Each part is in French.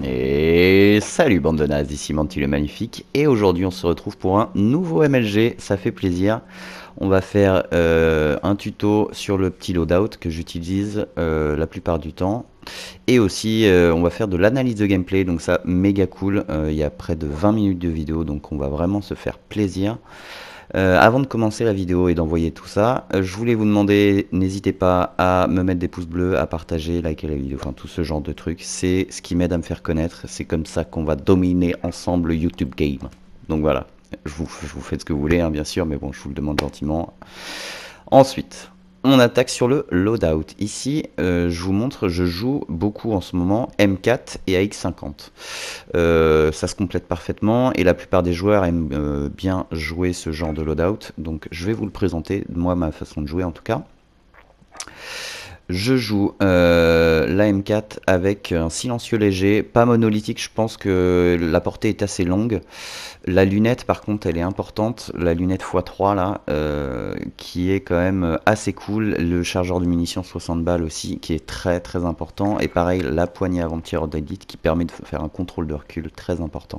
Et salut bande de nazes, ici Manti le Magnifique, et aujourd'hui on se retrouve pour un nouveau MLG, ça fait plaisir. On va faire un tuto sur le petit loadout que j'utilise la plupart du temps. Et aussi on va faire de l'analyse de gameplay, donc ça méga cool, il y a près de 20 minutes de vidéo, donc on va vraiment se faire plaisir. Avant de commencer la vidéo et d'envoyer tout ça, je voulais vous demander, n'hésitez pas à me mettre des pouces bleus, à partager, liker la vidéo, enfin tout ce genre de trucs. C'est ce qui m'aide à me faire connaître. C'est comme ça qu'on va dominer ensemble le YouTube Game. Donc voilà, je vous faites ce que vous voulez, hein, bien sûr, mais bon, je vous le demande gentiment. Ensuite, on attaque sur le loadout. Ici, je vous montre, je joue beaucoup en ce moment M4 et AX50. Ça se complète parfaitement et la plupart des joueurs aiment bien jouer ce genre de loadout. Donc je vais vous le présenter, moi ma façon de jouer en tout cas. Je joue la M4 avec un silencieux léger, pas monolithique, je pense que la portée est assez longue. La lunette par contre elle est importante, la lunette x3 là, qui est quand même assez cool. Le chargeur de munitions 60 balles aussi, qui est très très important. Et pareil, la poignée avant tir d'élite qui permet de faire un contrôle de recul très important.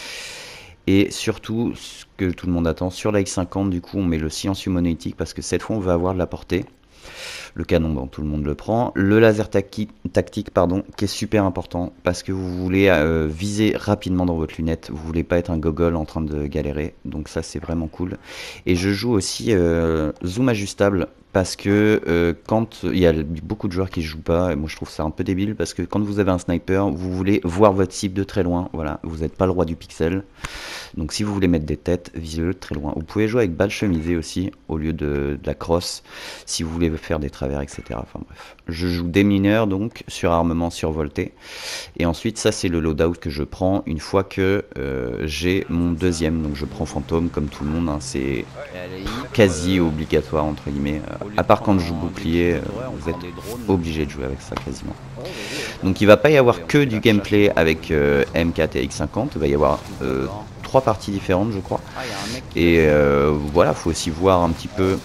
Et surtout, ce que tout le monde attend, sur la X50 du coup on met le silencieux monolithique parce que cette fois on va avoir de la portée. Le canon, bon, tout le monde le prend. Le laser tactique, pardon, qui est super important parce que vous voulez viser rapidement dans votre lunette. Vous voulez pas être un gogol en train de galérer. Donc ça, c'est vraiment cool. Et je joue aussi zoom ajustable parce que quand il y a beaucoup de joueurs qui jouent pas, et moi je trouve ça un peu débile parce que quand vous avez un sniper, vous voulez voir votre cible de très loin. Voilà, vous n'êtes pas le roi du pixel. Donc si vous voulez mettre des têtes, visez-le de très loin. Vous pouvez jouer avec balle chemisée aussi au lieu de la crosse si vous voulez faire des travers, etc. Enfin bref. Je joue des mineurs donc sur armement survolté. Et ensuite ça c'est le loadout que je prends une fois que j'ai mon deuxième. Donc je prends fantôme comme tout le monde. Hein. C'est quasi obligatoire entre guillemets. À part quand je joue bouclier, vous êtes obligé de jouer avec ça quasiment. Donc il va pas y avoir que du gameplay avec M4 et X50. Il va y avoir 3 parties différentes je crois. Et voilà, faut aussi voir un petit peu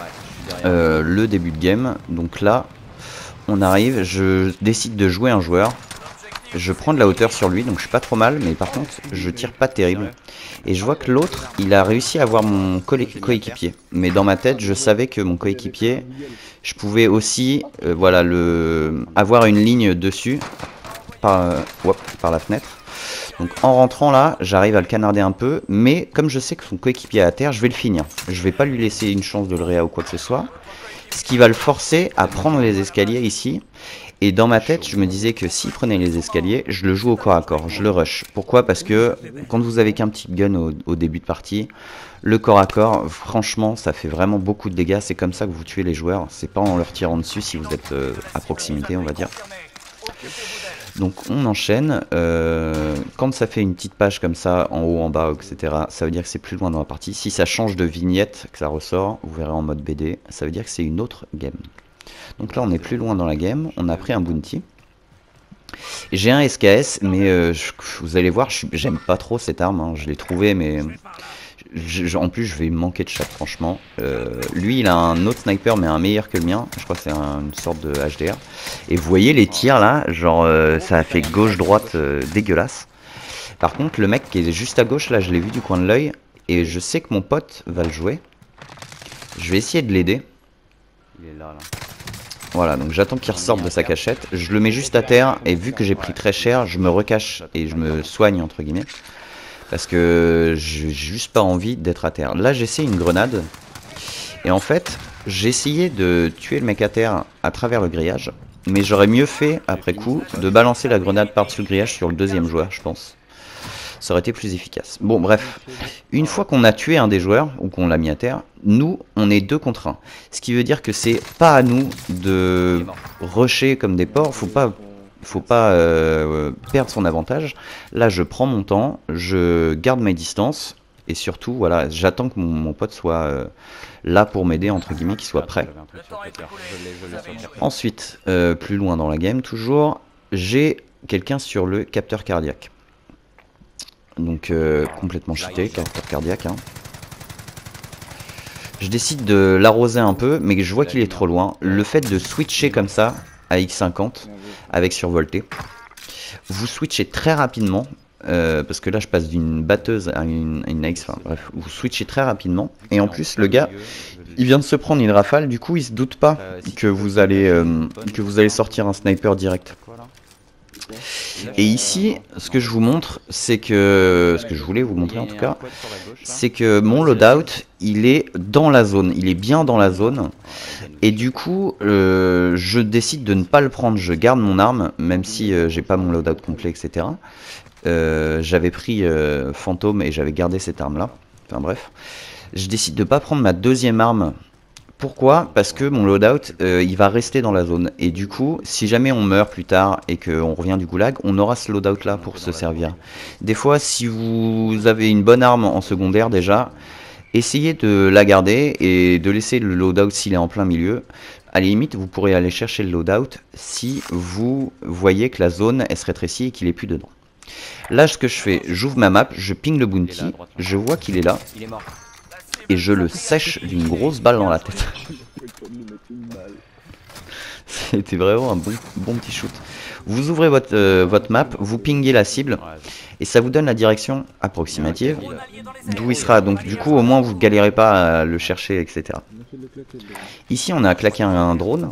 le début de game. Donc là on arrive, je décide de jouer un joueur. Je prends de la hauteur sur lui, donc je suis pas trop mal, mais par contre je tire pas terrible. Et je vois que l'autre, il a réussi à avoir mon coéquipier. Mais dans ma tête, je savais que mon coéquipier, je pouvais aussi voilà, avoir une ligne dessus par la fenêtre. Donc en rentrant là, j'arrive à le canarder un peu, mais comme je sais que son coéquipier est à terre, je vais le finir. Je vais pas lui laisser une chance de le réa ou quoi que ce soit. Ce qui va le forcer à prendre les escaliers ici. Et dans ma tête, je me disais que s'il prenait les escaliers, je le joue au corps à corps, je le rush. Pourquoi? Parce que quand vous avez qu'un petit gun au début de partie, le corps à corps, franchement, ça fait vraiment beaucoup de dégâts. C'est comme ça que vous tuez les joueurs. C'est pas en leur tirant dessus si vous êtes à proximité, on va dire. Donc on enchaîne. Quand ça fait une petite page comme ça, en haut, en bas, etc., ça veut dire que c'est plus loin dans la partie. Si ça change de vignette, que ça ressort, vous verrez en mode BD, ça veut dire que c'est une autre game. Donc là on est plus loin dans la game, on a pris un bounty. J'ai un SKS, mais vous allez voir, j'aime pas trop cette arme, hein. Je l'ai trouvé, mais en plus je vais me manquer de chat franchement. Lui il a un autre sniper mais un meilleur que le mien, je crois que c'est une sorte de HDR. Et vous voyez les tirs là, genre ça a fait gauche-droite dégueulasse. Par contre le mec qui est juste à gauche là, je l'ai vu du coin de l'œil, et je sais que mon pote va le jouer. Je vais essayer de l'aider. Il est là. Voilà, donc j'attends qu'il ressorte de sa cachette, je le mets juste à terre, et vu que j'ai pris très cher, je me recache et je me soigne entre guillemets. Parce que j'ai juste pas envie d'être à terre. Là j'essaie une grenade, et en fait j'ai essayé de tuer le mec à terre à travers le grillage. Mais j'aurais mieux fait, après coup, de balancer la grenade par-dessus le grillage sur le deuxième joueur, je pense. Ça aurait été plus efficace. Bon bref, une fois qu'on a tué un des joueurs, ou qu'on l'a mis à terre, nous on est 2 contre 1. Ce qui veut dire que c'est pas à nous de rusher comme des porcs, faut pas perdre son avantage. Là je prends mon temps, je garde mes distances, et surtout voilà, j'attends que mon pote soit là pour m'aider, entre guillemets, qu'il soit prêt. Ensuite, plus loin dans la game toujours, j'ai quelqu'un sur le capteur cardiaque. Donc complètement cheaté, capteur cardiaque. Hein. Je décide de l'arroser un peu, mais je vois qu'il est trop loin. Le fait de switcher comme ça à X50 avec survolté, Vous switchez très rapidement, parce que là je passe d'une batteuse à une AX, enfin bref, vous switchez très rapidement. Et en plus le gars, il vient de se prendre une rafale, du coup il se doute pas que vous allez sortir un sniper direct. Et ici, ce que je vous montre, c'est que, ce que je voulais vous montrer en tout cas, c'est que mon loadout, il est dans la zone, il est bien dans la zone. Et du coup, je décide de ne pas le prendre, je garde mon arme, même si j'ai pas mon loadout complet, etc. J'avais pris Fantôme et j'avais gardé cette arme-là. Enfin bref, je décide de pas prendre ma deuxième arme. Pourquoi? Parce que mon loadout, il va rester dans la zone. Et du coup, si jamais on meurt plus tard et qu'on revient du goulag, on aura ce loadout là pour se servir. Des fois, si vous avez une bonne arme en secondaire déjà, essayez de la garder et de laisser le loadout s'il est en plein milieu. À la limite, vous pourrez aller chercher le loadout si vous voyez que la zone elle se rétrécit et qu'il est plus dedans. Là, ce que je fais, j'ouvre ma map, je ping le bounty, je vois qu'il est là. Et je le sèche d'une grosse balle dans la tête. C'était vraiment un bon petit shoot. Vous ouvrez votre map, vous pingez la cible, et ça vous donne la direction approximative d'où il sera. Donc du coup, au moins, vous ne galérez pas à le chercher, etc. Ici, on a claqué un drone.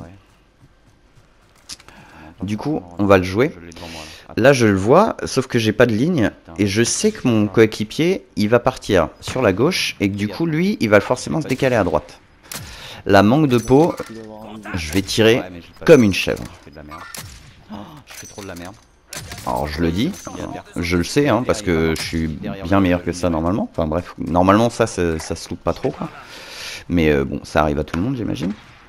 Du coup, on va le jouer. Là, je le vois, sauf que j'ai pas de ligne, et je sais que mon coéquipier, il va partir sur la gauche, et que du coup, lui, il va forcément se décaler à droite. Là, manque de peau, je vais tirer comme une chèvre. Je fais trop de la merde. Alors, je le dis, je le sais, hein, parce que je suis bien meilleur que ça normalement. Enfin bref, normalement, ça se loupe pas trop, quoi. Mais bon, ça arrive à tout le monde, j'imagine.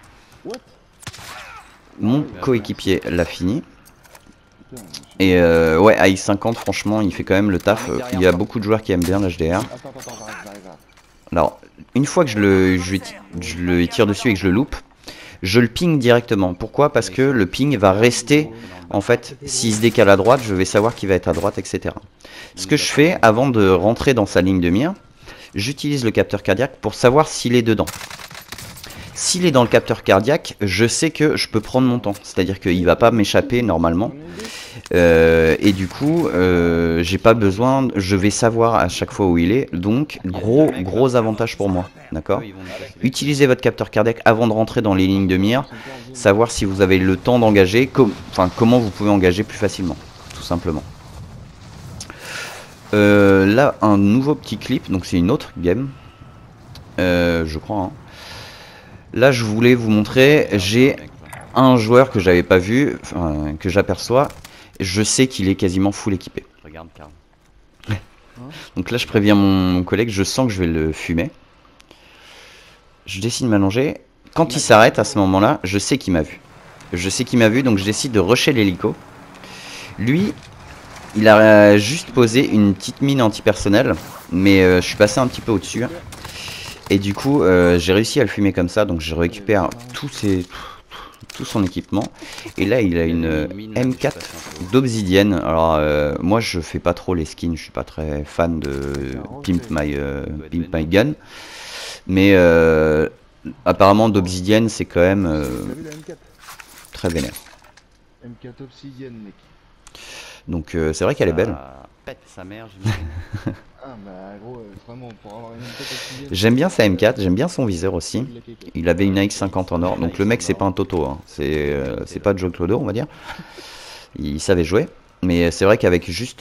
Mon coéquipier l'a fini. Et ouais, AX50, franchement, il fait quand même le taf. Il y a beaucoup de joueurs qui aiment bien l'HDR. Alors, une fois que je le tire dessus et que je le loupe, je le ping directement. Pourquoi? Parce que le ping va rester, en fait, s'il se décale à droite, je vais savoir qu'il va être à droite, etc. Ce que je fais, avant de rentrer dans sa ligne de mire, j'utilise le capteur cardiaque pour savoir s'il est dedans. S'il est dans le capteur cardiaque, je sais que je peux prendre mon temps. C'est-à-dire qu'il ne va pas m'échapper normalement. Et du coup, j'ai pas besoin, je vais savoir à chaque fois où il est. Donc, gros avantage pour moi. D'accord? Utilisez votre capteur cardiaque avant de rentrer dans les lignes de mire. Savoir si vous avez le temps d'engager, comment vous pouvez engager plus facilement. Tout simplement. Là, un nouveau petit clip. Donc, c'est une autre game. Je crois, hein. Là, je voulais vous montrer, j'ai un joueur que j'avais pas vu, que j'aperçois. Je sais qu'il est quasiment full équipé. Regarde, Karl. Donc là, je préviens mon collègue, je sens que je vais le fumer. Je décide de m'allonger. Quand il s'arrête à ce moment-là, je sais qu'il m'a vu. Je sais qu'il m'a vu, donc je décide de rusher l'hélico. Lui, il a juste posé une petite mine antipersonnelle, mais je suis passé un petit peu au-dessus. Et du coup, j'ai réussi à le fumer comme ça, donc je récupère tout son équipement. Et là, il a une M4 d'obsidienne. Alors, moi, je fais pas trop les skins, je suis pas très fan de Pimp My Gun. Mais apparemment, d'obsidienne, c'est quand même très vénère. M4 obsidienne, mec. Donc, c'est vrai qu'elle est belle. Pète sa mère, Ah bah gros, vraiment pour avoir une M4 obsidienne. J'aime bien sa M4, j'aime bien son viseur aussi. Il avait une AX50 en or, donc le mec c'est pas un Toto, hein. C'est pas Joe Clodo on va dire. Il savait jouer, mais c'est vrai qu'avec juste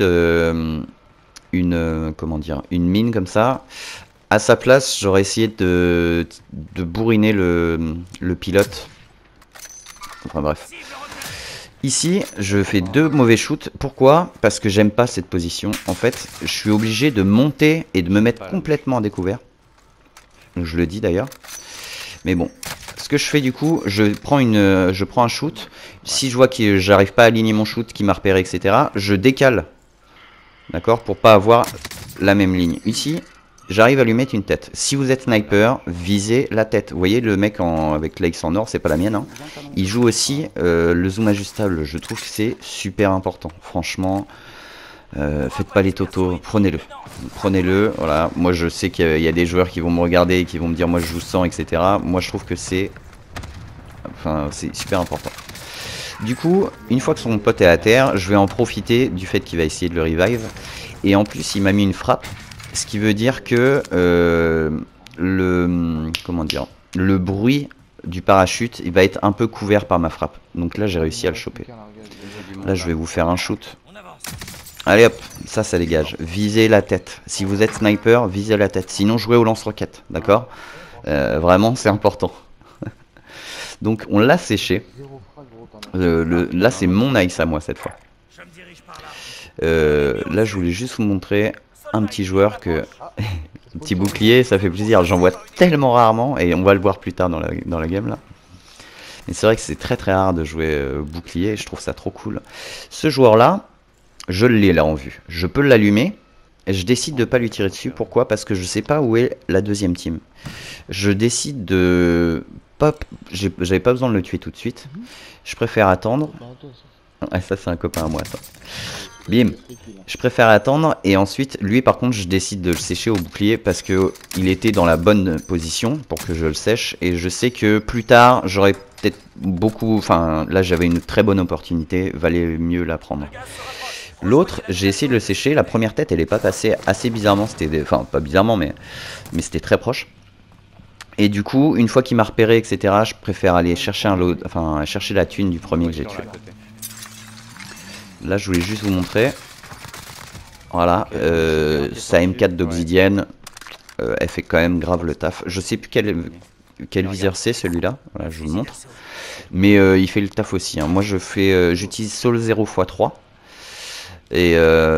comment dire, une mine comme ça, à sa place j'aurais essayé de bourriner le pilote. Enfin bref. Ici, je fais 2 mauvais shoots. Pourquoi? Parce que j'aime pas cette position. En fait, je suis obligé de monter et de me mettre complètement à découvert. Je le dis d'ailleurs. Mais bon, ce que je fais du coup, je prends un shoot. Si je vois que j'arrive pas à aligner mon shoot, qui m'a repéré, etc., je décale. D'accord? Pour pas avoir la même ligne. Ici, j'arrive à lui mettre une tête. Si vous êtes sniper, visez la tête. Vous voyez le mec avec l'AX en or, c'est pas la mienne, hein. Il joue aussi le zoom ajustable. Je trouve que c'est super important. Franchement, faites pas les totos, prenez-le. Prenez-le, voilà. Moi je sais qu'il y a des joueurs qui vont me regarder et qui vont me dire moi je joue sans, etc. Moi je trouve que c'est Enfin, c'est super important. Du coup, une fois que son pote est à terre, je vais en profiter du fait qu'il va essayer de le revive. Et en plus, il m'a mis une frappe, ce qui veut dire que comment dire, le bruit du parachute, il va être un peu couvert par ma frappe. Donc là, j'ai réussi à le choper. Là, je vais vous faire un shoot. Allez hop, ça dégage. Visez la tête. Si vous êtes sniper, visez la tête. Sinon, jouez au lance-roquette, d'accord? Vraiment, c'est important. Donc, on l'a séché. Là, c'est mon ice à moi cette fois. Là, je voulais juste vous montrer un petit joueur que... un petit bouclier, ça fait plaisir. J'en vois tellement rarement et on va le voir plus tard dans la game là. Mais c'est vrai que c'est très rare de jouer bouclier et je trouve ça trop cool. Ce joueur là, je l'ai là en vue. Je peux l'allumer et je décide de pas lui tirer dessus. Pourquoi? Parce que je sais pas où est la deuxième team. Je décide de... J'avais pas besoin de le tuer tout de suite. Je préfère attendre. Ah, ça c'est un copain à moi ça. Bim. Je préfère attendre et ensuite lui par contre je décide de le sécher au bouclier parce que il était dans la bonne position pour que je le sèche et je sais que plus tard j'aurais peut-être beaucoup, enfin là j'avais une très bonne opportunité, valait mieux la prendre. L'autre j'ai essayé de le sécher, la première tête elle est pas passée assez bizarrement, c'était enfin pas bizarrement mais c'était très proche. Et du coup une fois qu'il m'a repéré etc je préfère aller chercher chercher la thune du premier que j'ai tué. Là je voulais juste vous montrer. Voilà, sa M4 d'obsidienne, elle fait quand même grave le taf. Je sais plus quel viseur c'est celui-là, voilà, je vous le montre. Mais il fait le taf aussi. Hein. Moi j'utilise Sol 0x3. Et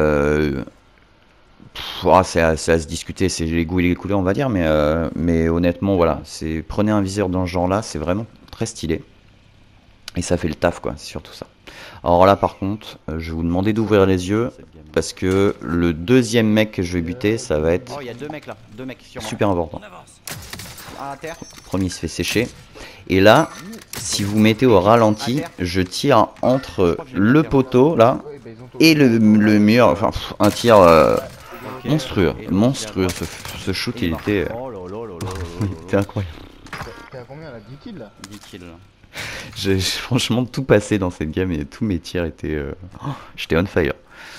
c'est à se discuter, c'est les goûts et les couleurs on va dire. Mais honnêtement voilà, prenez un viseur dans ce genre là, c'est vraiment très stylé. Et ça fait le taf quoi, c'est surtout ça. Alors là par contre, je vais vous demander d'ouvrir les yeux parce que le deuxième mec que je vais buter, ça va être super important. Premier il se fait sécher. Et là, si vous mettez au ralenti, je tire entre le poteau là et le mur, enfin un tir monstrueux, monstrueux. Ce shoot il était incroyable. T'es à combien là? 10 kills là? 10 kills. J'ai franchement tout passé dans cette game et tous mes tirs étaient... j'étais on fire.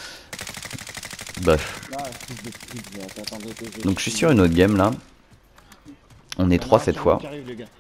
Bref. Donc je suis sur une autre game là. On est 3 cette fois.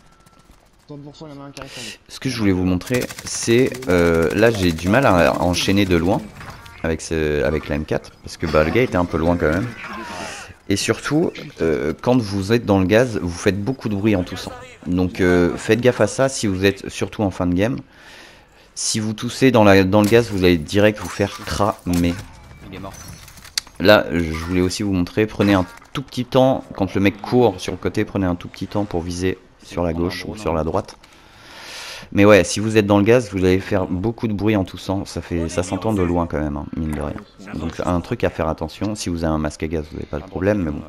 Ce que je voulais vous montrer, c'est... là j'ai du mal à enchaîner de loin avec la M4. Parce que le gars était un peu loin quand même. Et surtout, quand vous êtes dans le gaz, vous faites beaucoup de bruit en toussant. Donc faites gaffe à ça si vous êtes surtout en fin de game. Si vous toussez dans le gaz, vous allez direct vous faire cramer. Il est mort. Là, je voulais aussi vous montrer, prenez un tout petit temps, quand le mec court sur le côté, prenez un tout petit temps pour viser sur la gauche ou sur la droite. Mais ouais, si vous êtes dans le gaz, vous allez faire beaucoup de bruit en toussant, ça s'entend de loin quand même, hein, mine de rien. Donc un truc à faire attention, si vous avez un masque à gaz, vous n'avez pas de problème, mais bon.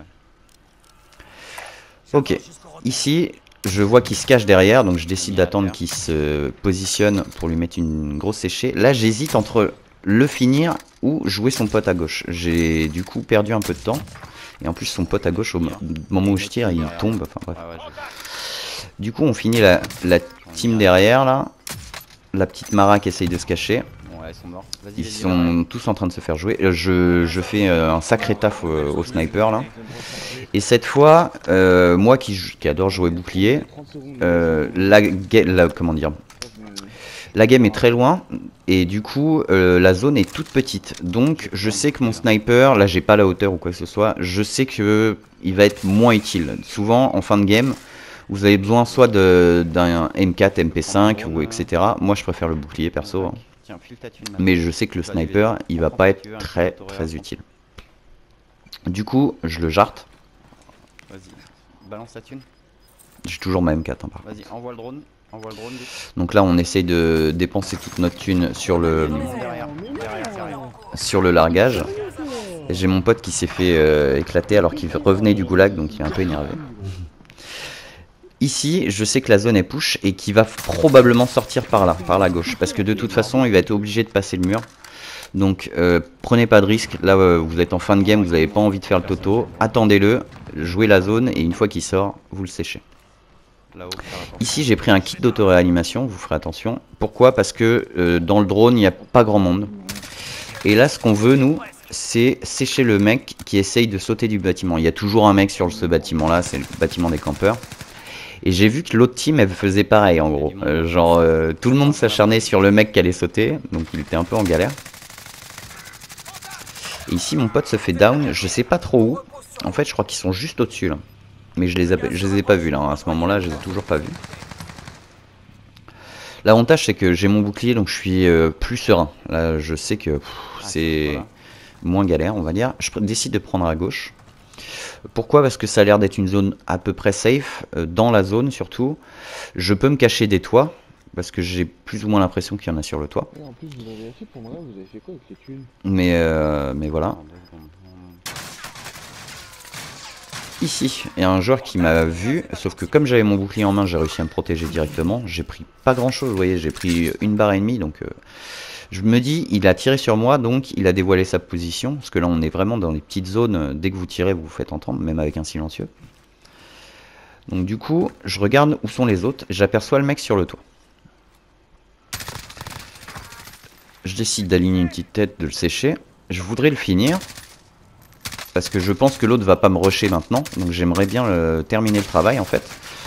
Ok, ici, je vois qu'il se cache derrière, donc je décide d'attendre qu'il se positionne pour lui mettre une grosse séchée. Là, j'hésite entre le finir ou jouer son pote à gauche. J'ai du coup perdu un peu de temps. Et en plus, son pote à gauche, au moment où je tire, il tombe. Enfin bref. Du coup, on finit la team derrière, là. La petite Mara qui essaye de se cacher. Ils sont tous en train de se faire jouer. Je fais un sacré taf au sniper, là. Et cette fois, moi qui adore jouer bouclier, comment dire, la game est très loin et du coup la zone est toute petite. Donc je sais que mon sniper, là j'ai pas la hauteur ou quoi que ce soit, je sais que il va être moins utile. Souvent en fin de game, vous avez besoin soit d'un M4, MP5 ou etc. Moi je préfère le bouclier perso. Hein. Mais je sais que le sniper, il va pas être très utile. Du coup, je le jarte. Vas-y, balance la thune. J'ai toujours ma M4 hein, par contre. Vas-y, envoie le drone. Donc là on essaye de dépenser toute notre thune sur le largage. Et j'ai mon pote qui s'est fait éclater alors qu'il revenait du goulag, donc il est un peu énervé. Ici je sais que la zone est push et qu'il va probablement sortir par là, par la gauche. Parce que de toute façon il va être obligé de passer le mur. Donc prenez pas de risque, là vous êtes en fin de game, vous n'avez pas envie de faire le toto. Attendez-le, jouez la zone et une fois qu'il sort, vous le séchez. Ici j'ai pris un kit d'auto-réanimation, vous ferez attention. Pourquoi? Parce que dans le drone il n'y a pas grand monde. Et là ce qu'on veut nous, c'est sécher le mec qui essaye de sauter du bâtiment. Il y a toujours un mec sur ce bâtiment là, c'est le bâtiment des campeurs. Et j'ai vu que l'autre team elle faisait pareil en gros. Tout le monde s'acharnait sur le mec qui allait sauter, donc il était un peu en galère. Et ici mon pote se fait down, je sais pas trop où. En fait je crois qu'ils sont juste au-dessus là. Mais je les ai pas vus là, hein. À ce moment là je les ai toujours pas vus. L'avantage c'est que j'ai mon bouclier donc je suis plus serein. Là je sais que c'est moins galère on va dire. Je décide de prendre à gauche. Pourquoi? Parce que ça a l'air d'être une zone à peu près safe, dans la zone surtout. Je peux me cacher des toits, parce que j'ai plus ou moins l'impression qu'il y en a sur le toit. Et en plus, vous avez fait pour moi, vous avez fait quoi avec les thunes? Mais voilà. Ici, il y a un joueur qui m'a vu, sauf que comme j'avais mon bouclier en main, j'ai réussi à me protéger directement. J'ai pris pas grand chose, vous voyez, j'ai pris une barre et demie, donc je me dis, il a tiré sur moi, donc il a dévoilé sa position, parce que là on est vraiment dans les petites zones, dès que vous tirez, vous vous faites entendre, même avec un silencieux. Donc du coup, je regarde où sont les autres, j'aperçois le mec sur le toit. Je décide d'aligner une petite tête, de le sécher. Je voudrais le finir. Parce que je pense que l'autre va pas me rusher maintenant. Donc j'aimerais bien terminer le travail en fait.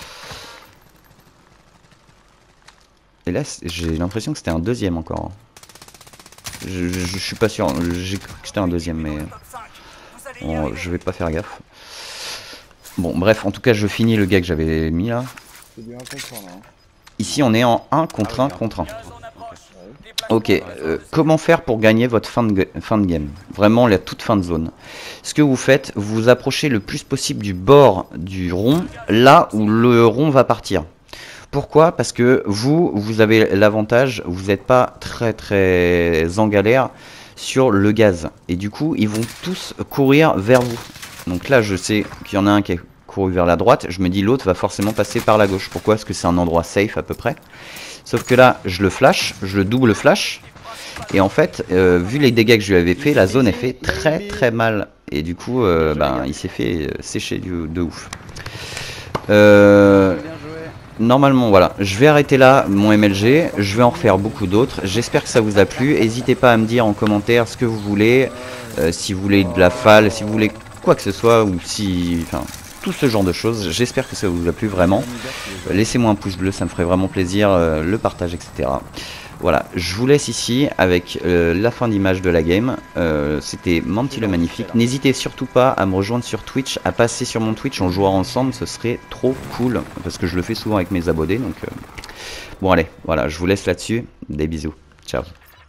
Et là j'ai l'impression que c'était un deuxième encore. Je suis pas sûr. J'ai cru que c'était un deuxième mais... Bon, je vais pas faire gaffe. Bon bref, en tout cas je finis le gars que j'avais mis là. C'est bien contre un, là. Hein. Ici on est en 1 contre 1 contre 1. Ok, comment faire pour gagner votre fin de game? Vraiment la toute fin de zone. Ce que vous faites, vous vous approchez le plus possible du bord du rond, là où le rond va partir. Pourquoi? Parce que vous avez l'avantage, vous n'êtes pas très en galère sur le gaz. Et du coup, ils vont tous courir vers vous. Donc là, je sais qu'il y en a un qui est couru vers la droite. Je me dis l'autre va forcément passer par la gauche. Pourquoi? Parce que c'est un endroit safe à peu près. Sauf que là, je le flash, je le double flash. Et en fait, vu les dégâts que je lui avais fait, la zone est fait très mal. Et du coup, il s'est fait sécher de ouf. Normalement, voilà. Je vais arrêter là mon MLG. Je vais en refaire beaucoup d'autres. J'espère que ça vous a plu. N'hésitez pas à me dire en commentaire ce que vous voulez. Si vous voulez de la falle, si vous voulez quoi que ce soit. Ou si... Enfin, tout ce genre de choses. J'espère que ça vous a plu vraiment. Laissez-moi un pouce bleu, ça me ferait vraiment plaisir, le partage, etc. Voilà, je vous laisse ici avec la fin d'image de la game. C'était Manty le Magnifique. N'hésitez surtout pas à me rejoindre sur Twitch, à passer sur mon Twitch, on jouera ensemble, ce serait trop cool. Parce que je le fais souvent avec mes abonnés, donc... Bon allez, voilà, je vous laisse là-dessus. Des bisous. Ciao.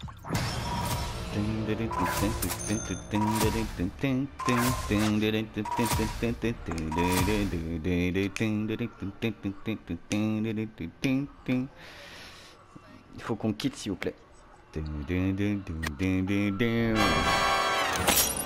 Il faut qu'on quitte s'il vous plaît.